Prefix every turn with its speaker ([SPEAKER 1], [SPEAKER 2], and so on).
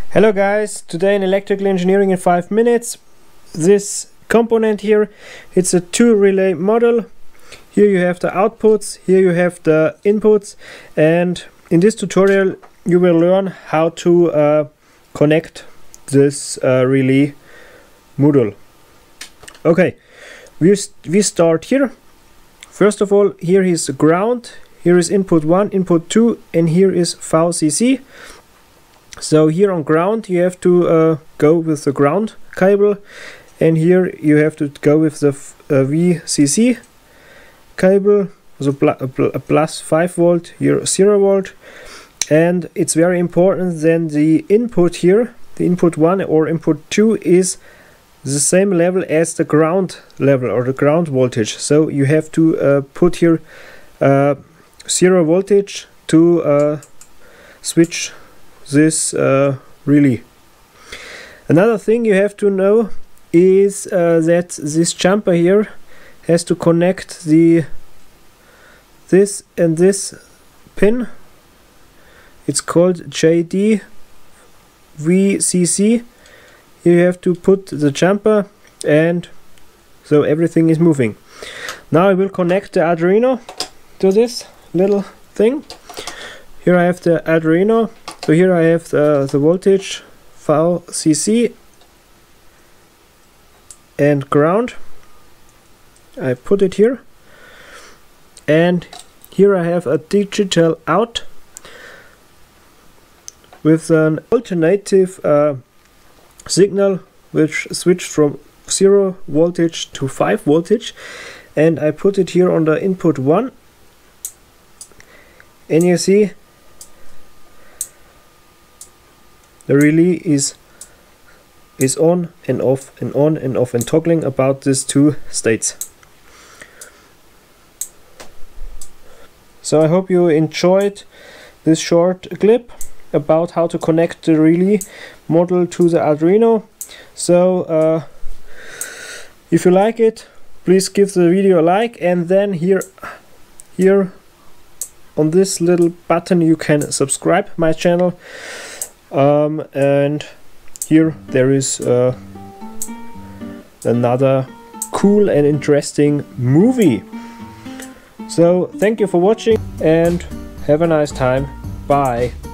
[SPEAKER 1] Hello guys, today in Electrical Engineering in 5 minutes. This component here, it's a 2-relay model. Here you have the outputs, here you have the inputs, and in this tutorial you will learn how to connect this relay module. Okay, we start here. First of all, here is the ground, here is input 1, input 2, and here is VCC. So here on ground you have to go with the ground cable, and here you have to go with the VCC cable, so a plus 5 volt, here 0 volt. And it's very important then the input here, the input 1 or input 2 is the same level as the ground level or the ground voltage. So you have to put here 0 voltage to switch this relay. Another thing you have to know is that this jumper here has to connect this and this pin. It's called JD VCC. You have to put the jumper, and so everything is moving. Now I will connect the Arduino to this little thing. Here I have the Arduino. So here I have the voltage VCC and ground. I put it here, and here I have a digital out with an alternative signal which switched from 0 voltage to 5 voltage, and I put it here on the input 1, and you see the relay is on and off and on and off and toggling about these two states. So I hope you enjoyed this short clip about how to connect the relay model to the Arduino. So if you like it, please give the video a like, and then here on this little button you can subscribe my channel. And here there is another cool and interesting movie. So thank you for watching and have a nice time. Bye.